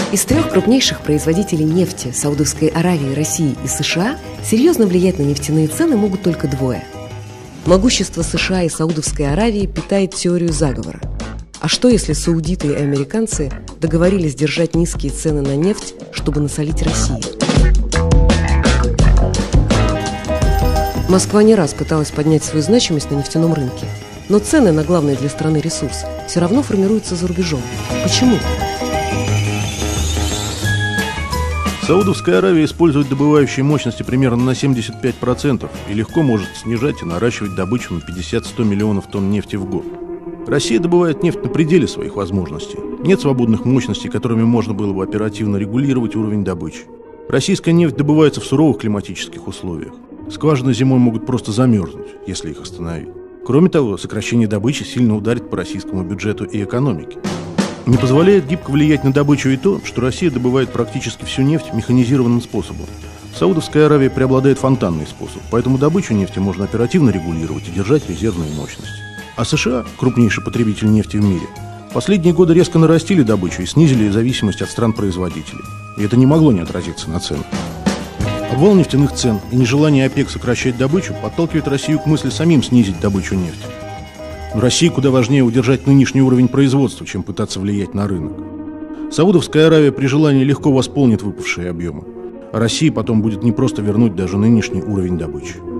Из трех крупнейших производителей нефти – Саудовской Аравии, России и США – серьезно влиять на нефтяные цены могут только двое. Могущество США и Саудовской Аравии питает теорию заговора. А что, если саудиты и американцы договорились держать низкие цены на нефть, чтобы насолить России? Москва не раз пыталась поднять свою значимость на нефтяном рынке, но цены на главный для страны ресурс все равно формируются за рубежом. Почему? Саудовская Аравия использует добывающие мощности примерно на 75% и легко может снижать и наращивать добычу на 50-100 миллионов тонн нефти в год. Россия добывает нефть на пределе своих возможностей. Нет свободных мощностей, которыми можно было бы оперативно регулировать уровень добычи. Российская нефть добывается в суровых климатических условиях. Скважины зимой могут просто замерзнуть, если их остановить. Кроме того, сокращение добычи сильно ударит по российскому бюджету и экономике. Не позволяет гибко влиять на добычу и то, что Россия добывает практически всю нефть механизированным способом. В Саудовской Аравии преобладает фонтанный способ, поэтому добычу нефти можно оперативно регулировать и держать резервные мощности. А США, крупнейший потребитель нефти в мире, в последние годы резко нарастили добычу и снизили зависимость от стран-производителей. И это не могло не отразиться на ценах. Обвал нефтяных цен и нежелание ОПЕК сокращать добычу подталкивает Россию к мысли самим снизить добычу нефти. Но России куда важнее удержать нынешний уровень производства, чем пытаться влиять на рынок. Саудовская Аравия при желании легко восполнит выпавшие объемы, а России потом будет непросто вернуть даже нынешний уровень добычи.